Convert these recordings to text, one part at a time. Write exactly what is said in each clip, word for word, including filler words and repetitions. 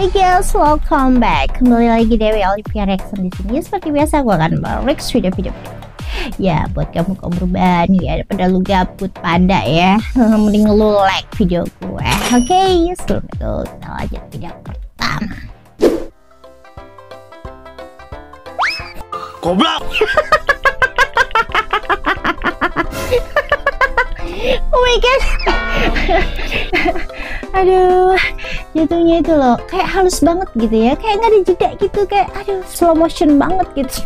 Hey guys, welcome back. Kembali lagi Dewi Olivia Reaction di sini. Seperti biasa, gue akan mereaksi video-video. Ya, buat kamu kaum berban ya, pada lu gabut pada ya, mending lu like video gue. Oke, okay, sebelum itu kita lanjut video pertama. Goblok. Oh my god. Aduh, jatuhnya itu loh kayak halus banget gitu ya, kayak nggak ada jeda gitu, kayak aduh slow motion banget gitu.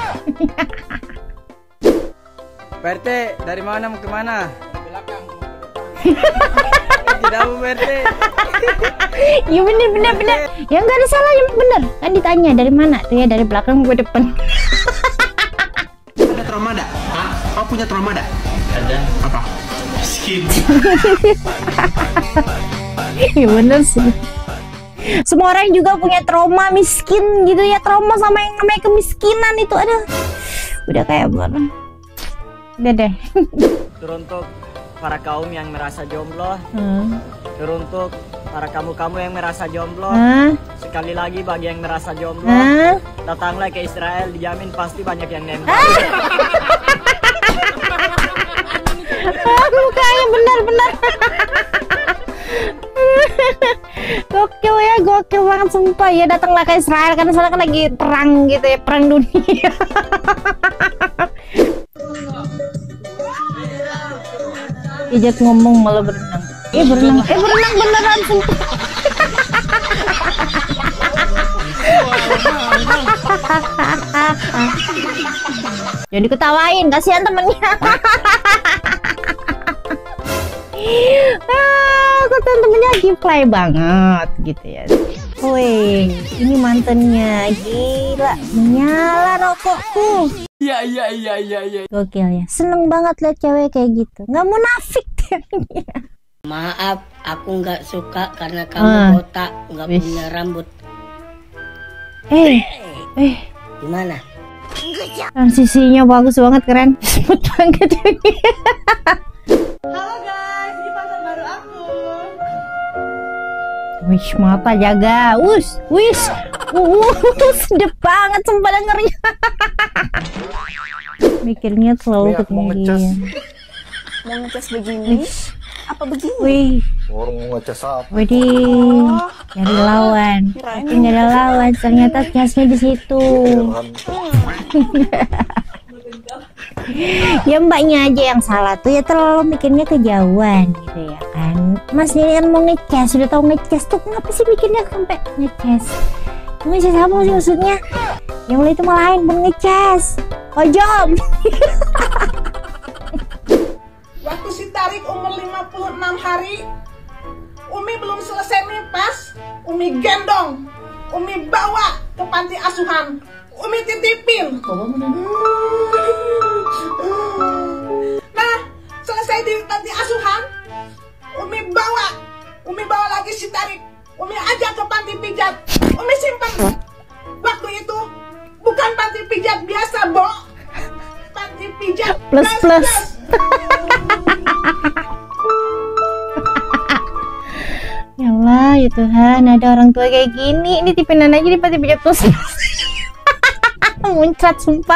P R T, dari mana mau kemana? Belakang. Tidak mau P R T. Ya bener bener bener, ya nggak ada salahnya, bener kan ditanya dari mana tuh ya, dari belakang gue depan. Ada trauma dah? Hah? Kau punya trauma dah? Ada. Apa? Miskin. Ya bener sih. Semua orang juga punya trauma miskin gitu ya, trauma sama yang namanya kemiskinan itu, aduh udah kayak mana. Udah deh. Teruntuk para kaum yang merasa jomblo, hmm. teruntuk para kamu-kamu yang merasa jomblo, Hah? sekali lagi bagi yang merasa jomblo, Hah? datanglah ke Israel, dijamin pasti banyak yang nembak. Mukanya benar-benar gokil ya, gokil banget sumpah ya. Datanglah ke Israel karena sana kan lagi perang gitu ya, perang dunia. Ijat ngomong malah berenang. Eh berenang, eh berenang beneran sumpah. Jadi ketawain, kasihan temennya. Ah, kata temennya gimplay banget gitu ya. Woi, ini mantannya gila, menyala rokokku. Iya iya iya iya iya. Gokil ya, seneng banget liat cewek kayak gitu, nggak munafik dia. Maaf, aku nggak suka karena kamu Ah, botak, nggak wis. punya rambut. Eh, eh, Gimana? transisinya bagus banget, keren, smooth banget. Halo guys, ini pacar baru aku. Wish, mata jaga, us, wish, uh, sedep banget sumpah dengernya. Mikirnya selalu ketinggian. Mau ngecas begini? Apa begini? Wih, Orang mau ngecas apa? widih, nyari lawan, tapi nggak ada lawan, ternyata jasnya di situ. Ya mbaknya aja yang salah tuh ya, terlalu mikirnya kejauhan gitu ya kan. Mas ini kan mau ngecas, sudah tahu ngecas tuh ngapa sih mikirnya sampai ngecas? Ngecas apa sih maksudnya? Yang lain itu malah lain pun ngecas. Ojom. Waktu si Tarik umur lima puluh enam hari, Umi belum selesai nipas, Umi gendong, Umi bawa ke panti asuhan, Umi titipin. Nah, selesai di panti asuhan, Umi bawa, Umi bawa lagi si Tarik, Umi ajak ke panti pijat, Umi simpan. Waktu itu bukan panti pijat biasa, Bo. Panti pijat Plus plus. Ya Allah ya Tuhan, ada orang tua kayak gini, ini tipinan aja di panti pijat plus. Muncrat sumpah.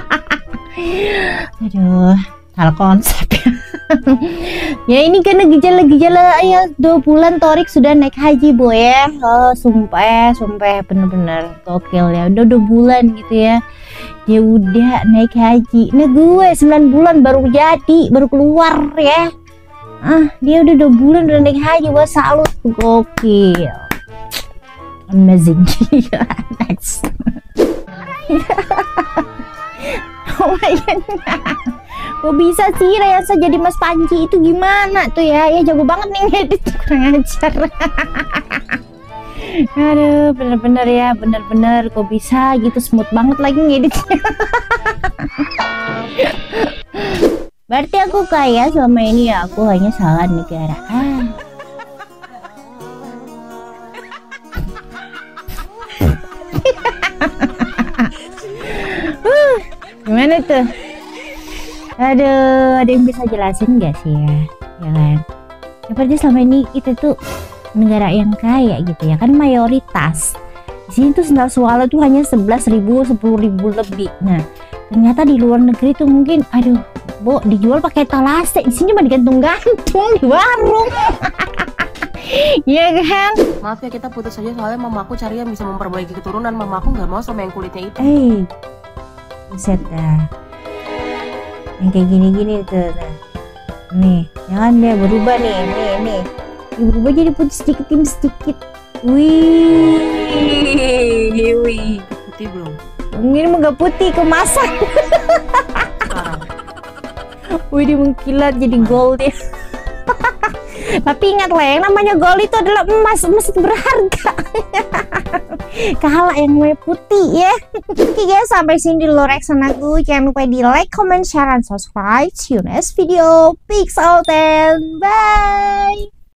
Aduh, salah konsep ya. Ya ini karena gejala-gejala ya, dua bulan Torik sudah naik haji boy ya. Oh sumpah ya, sumpah ya, bener-bener gokil ya, udah dua bulan gitu ya, dia udah naik haji. Nah gue sembilan bulan baru jadi, baru keluar ya. Ah dia udah dua bulan udah naik haji, gue salut, gokil, amazing. Next. Oh my god, kok bisa sih Rayasa jadi Mas Panji itu gimana tuh ya? Ya jago banget nih ngedit, kurang ajar. Aduh, bener-bener ya, bener-bener kok bisa gitu, smooth banget lagi ngeditnya. Berarti aku kaya selama ini ya, aku hanya salah negara. Ah. Gimana tuh? Aduh, ada yang bisa jelasin gak sih ya? Ya kan? Ya berarti selama ini kita tuh negara yang kaya gitu ya kan, mayoritas. Di sini tuh sendal swallow tuh hanya sebelas ribu, sepuluh ribu lebih. Nah, ternyata di luar negeri tuh mungkin aduh, Bu, dijual pakai talase. Di sini cuma digantung-gantung di warung. Iya kan? Maaf ya, kita putus aja soalnya mama aku cari yang bisa memperbaiki keturunan. Mama aku nggak mau sama yang kulitnya itu. Eh, buset dah. Yang kayak gini-gini tuh. Nah. Nih, jangan deh berubah nih, nih, nih. Berubah jadi putih sedikit, tim sedikit. Wih, wih. Putih belum? Ini mah gak putih, kemasan. Sekarang. Wih, dia mengkilat jadi gold ya. Tapi ingat lah, yang namanya gold itu adalah emas, emas itu berharga. Kalah yang namanya putih ya. Oke guys, sampai sini dulu reaction aku. Jangan lupa di like, comment, share, dan subscribe. See you next video. Peace out and bye.